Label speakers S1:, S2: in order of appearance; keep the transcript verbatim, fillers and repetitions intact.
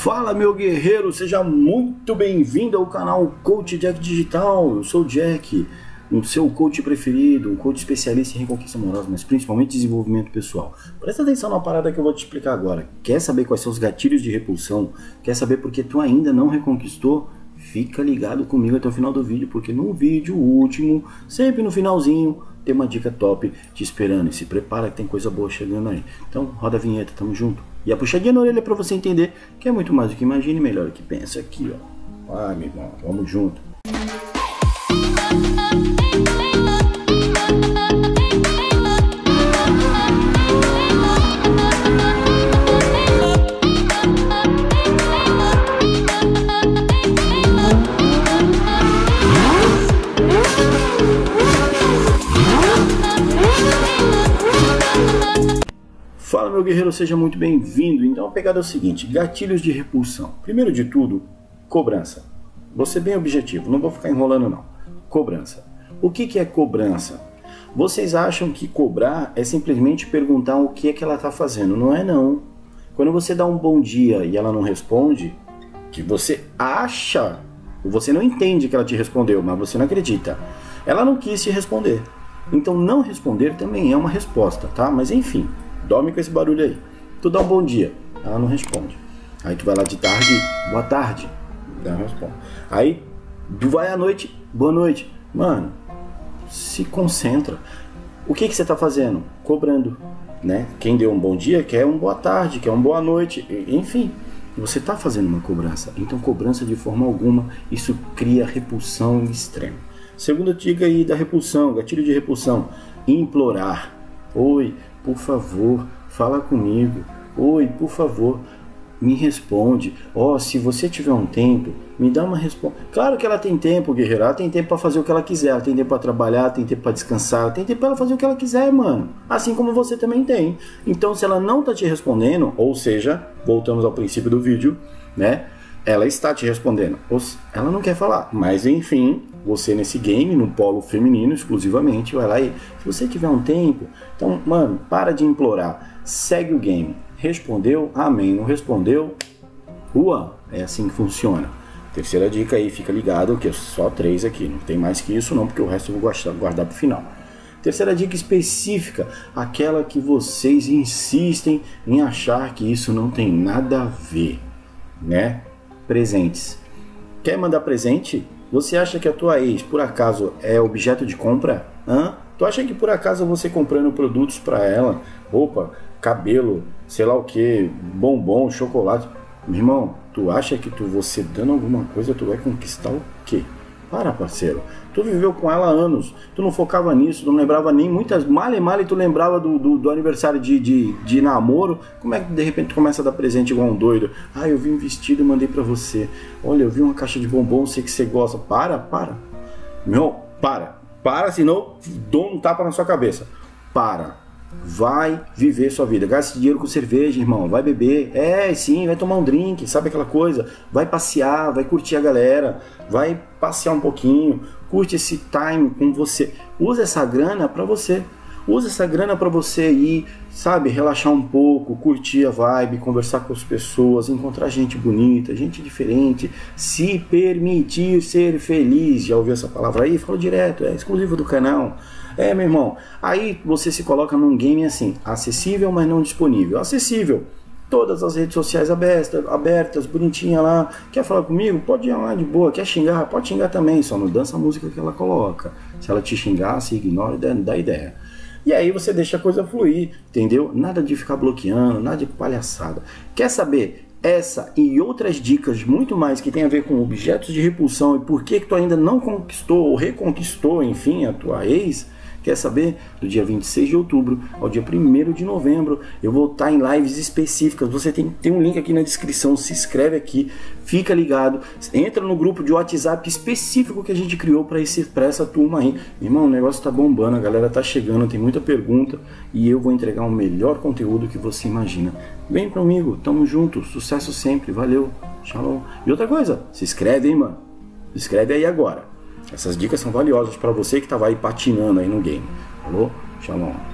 S1: Fala, meu guerreiro, seja muito bem-vindo ao canal Coach Jack Digital. Eu sou o Jack, o seu coach preferido, um coach especialista em reconquista amorosa, mas principalmente desenvolvimento pessoal. Presta atenção na parada que eu vou te explicar agora. Quer saber quais são os gatilhos de repulsão? Quer saber por que tu ainda não reconquistou? Fica ligado comigo até o final do vídeo, porque no vídeo último, sempre no finalzinho, tem uma dica top te esperando. E se prepara que tem coisa boa chegando aí. Então, roda a vinheta, tamo junto. E a puxadinha na orelha para você entender que é muito mais do que imagina e melhor do que pensa aqui, ó. Ah, meu irmão, vamos junto. Fala, meu guerreiro, seja muito bem-vindo. Então a pegada é o seguinte: gatilhos de repulsão. Primeiro de tudo, cobrança. Vou ser bem objetivo, não vou ficar enrolando não. Cobrança. O que que é cobrança? Vocês acham que cobrar é simplesmente perguntar o que é que ela está fazendo? Não é não. Quando você dá um bom dia e ela não responde, que você acha, você não entende que ela te respondeu, mas você não acredita. Ela não quis te responder. Então não responder também é uma resposta, tá? Mas enfim, dorme com esse barulho aí. Tu dá um bom dia, ela não responde. Aí tu vai lá de tarde, boa tarde, ela não responde. Aí tu vai à noite, boa noite. Mano, se concentra. O que que você tá fazendo? Cobrando, né? Quem deu um bom dia quer um boa tarde, quer um boa noite, enfim. Você tá fazendo uma cobrança. Então cobrança de forma alguma, isso cria repulsão extrema. Segunda dica aí da repulsão, gatilho de repulsão: implorar. Oi, por favor, fala comigo. Oi, por favor, me responde. Ó, oh, se você tiver um tempo, me dá uma resposta. Claro que ela tem tempo, guerreira. Ela tem tempo para fazer o que ela quiser. Ela tem tempo para trabalhar, tem tempo para descansar, ela tem tempo para ela fazer o que ela quiser, mano. Assim como você também tem. Então, se ela não tá te respondendo, ou seja, voltamos ao princípio do vídeo, né? Ela está te respondendo. Ela não quer falar, mas enfim, você nesse game, no polo feminino exclusivamente, vai lá e se você tiver um tempo, então, mano, para de implorar, segue o game. Respondeu, amém. Não respondeu, rua. É assim que funciona. Terceira dica aí, fica ligado que é só três aqui, não tem mais que isso não, porque o resto eu vou guardar, guardar pro final. Terceira dica específica, aquela que vocês insistem em achar que isso não tem nada a ver, né? Presentes. Quer mandar presente? Você acha que a tua ex, por acaso, é objeto de compra? Hã? Tu acha que por acaso você comprando produtos para ela, roupa, cabelo, sei lá o que, bombom, chocolate, meu irmão, tu acha que tu, você dando alguma coisa, tu vai conquistar o quê? Para, parceiro. Tu viveu com ela há anos, tu não focava nisso, não lembrava nem muitas, mal e mal, e tu lembrava do, do, do aniversário de, de, de namoro. Como é que de repente tu começa a dar presente igual um doido? Ah, eu vi um vestido e mandei pra você. Olha, eu vi uma caixa de bombom, sei que você gosta. Para, para. Meu, para. Para, senão dou um tapa na sua cabeça. Para. Vai viver sua vida. Gaste dinheiro com cerveja, irmão. Vai beber. É, sim, vai tomar um drink. Sabe aquela coisa? Vai passear, vai curtir a galera. Vai passear um pouquinho. Curte esse time com você. Usa essa grana pra você. Usa essa grana pra você ir, sabe, relaxar um pouco, curtir a vibe, conversar com as pessoas, encontrar gente bonita, gente diferente, se permitir ser feliz. Já ouviu essa palavra aí? Falo direto, é exclusivo do canal. É, meu irmão, aí você se coloca num game assim, acessível, mas não disponível. Acessível, todas as redes sociais abertas, abertas, bonitinha lá. Quer falar comigo? Pode ir lá de boa. Quer xingar? Pode xingar também, só não dança a música que ela coloca. Se ela te xingar, se ignora e dá ideia. E aí você deixa a coisa fluir, entendeu? Nada de ficar bloqueando, nada de palhaçada. Quer saber essa e outras dicas muito mais que tem a ver com objetos de repulsão e por que que tu ainda não conquistou ou reconquistou, enfim, a tua ex? Quer saber? Do dia vinte e seis de outubro ao dia primeiro de novembro eu vou estar em lives específicas. Você tem, tem um link aqui na descrição, se inscreve aqui, fica ligado, entra no grupo de WhatsApp específico que a gente criou para essa turma aí. Irmão, o negócio tá bombando, a galera tá chegando, tem muita pergunta e eu vou entregar o melhor conteúdo que você imagina. Vem comigo, tamo junto, sucesso sempre, valeu, shalom. E outra coisa, se inscreve, hein, mano, se inscreve aí agora. Essas dicas são valiosas para você que estava aí patinando aí no game. Falou? Shalom.